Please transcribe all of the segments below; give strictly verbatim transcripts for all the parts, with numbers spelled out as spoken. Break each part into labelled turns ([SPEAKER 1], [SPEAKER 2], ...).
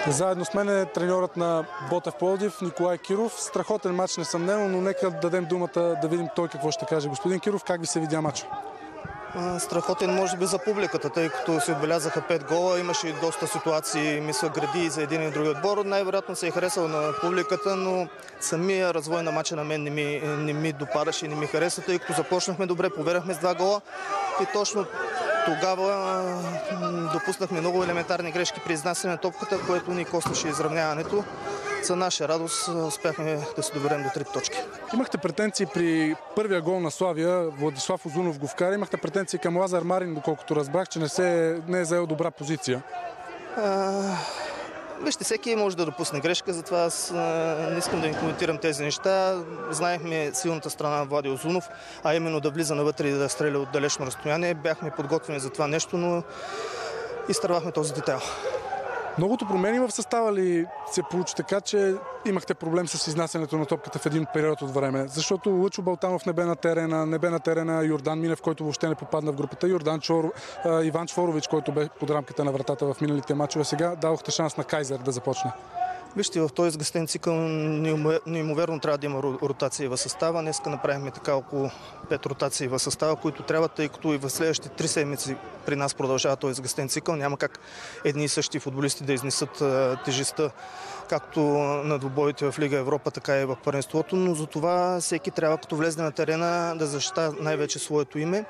[SPEAKER 1] Заедно с мен е треньорът на Ботев Пловдив Николай Киров. Страхотен мач несъмнено, но нека дадем думата да видим той какво ще каже. Господин Киров, как ви се видя мача?
[SPEAKER 2] Страхотен може би за публиката, тъй като се отбелязаха пет гола, имаше и доста ситуации, мисля, гради за един и други отбор. Най-вероятно се е харесал на публиката, но самия развой на мача на мен не ми, не ми допадаше и не ми хареса, тъй като започнахме добре, поверахме с два гола и точно тогава допуснахме много елементарни грешки при изнасяне на топката, което ни костваше изравняването. За наша радост успяхме да се доберем до три точки.
[SPEAKER 1] Имахте претенции при първия гол на Славия, Владислав Озунов го вкара. Имахте претенции към Лазар Марин, доколкото разбрах, че не, се, не е заел добра позиция.
[SPEAKER 2] А, вижте, всеки може да допусне грешка, затова аз а, не искам да им коментирам тези неща. Знаехме силната страна на Влади Озунов, а именно да влиза навътре и да стреля от далечно разстояние. Бяхме подготвени за това нещо, но изтървахме този детайл.
[SPEAKER 1] Многото промени в състава ли се получи така, че имахте проблем с изнасянето на топката в един период от време? Защото Лъчо Балтанов не бе на терена, не бе на терена Йордан Минев, който въобще не попадна в групата, Йордан Чор, Иван Чворович, който бе под рамката на вратата в миналите мачове. Сега дадохте шанс на Кайзер да започне.
[SPEAKER 2] Вижте, в този сгъстен цикъл неимоверно трябва да има ротации в състава. Днеска направихме така около пет ротации в състава, които трябва, тъй като и в следващите три седмици при нас продължава този сгъстен цикъл. Няма как едни и същи футболисти да изнесат тежестта както на двубоите в Лига Европа, така и в първенството, но за това всеки трябва, като влезе на терена, да защита най-вече своето име.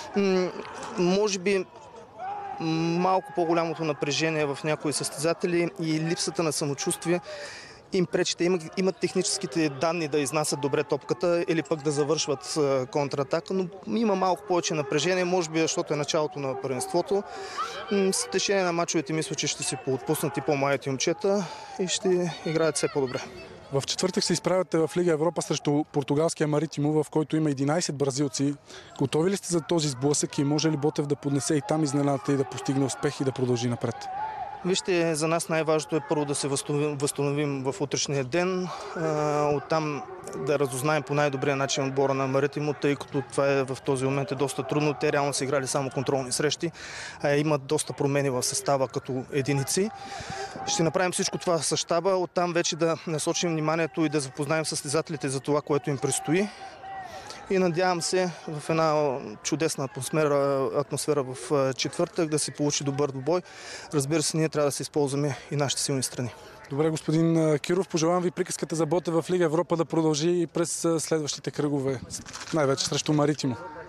[SPEAKER 2] Може би малко по-голямото напрежение в някои състезатели и липсата на самочувствие им пречи. Имат, имат техническите данни да изнасят добре топката или пък да завършват контратака, но има малко повече напрежение, може би защото е началото на първенството. С течение на мачовете мисля, че ще се поотпуснат и по-малите момчета и ще играят все по-добре.
[SPEAKER 1] В четвъртък се изправяте в Лига Европа срещу португалския Маритимо, в който има единайсет бразилци. Готови ли сте за този сблъсък и може ли Ботев да поднесе и там изненадата и да постигне успех и да продължи напред?
[SPEAKER 2] Вижте, за нас най-важното е първо да се възстановим, възстановим в утрешния ден, оттам да разузнаем по най-добрия начин отбора на Маритимо, тъй като това е в този момент е доста трудно. Те реално са играли само контролни срещи, а имат доста промени в състава като единици. Ще направим всичко това с щаба, оттам вече да насочим вниманието и да запознаем състезателите за това, което им предстои. И надявам се в една чудесна атмосфера, атмосфера в четвъртък да се получи добър двубой. Разбира се, ние трябва да се използваме и нашите силни страни.
[SPEAKER 1] Добре, господин Киров, пожелавам ви приказката за Ботев в Лига Европа да продължи и през следващите кръгове, най-вече срещу Маритимо.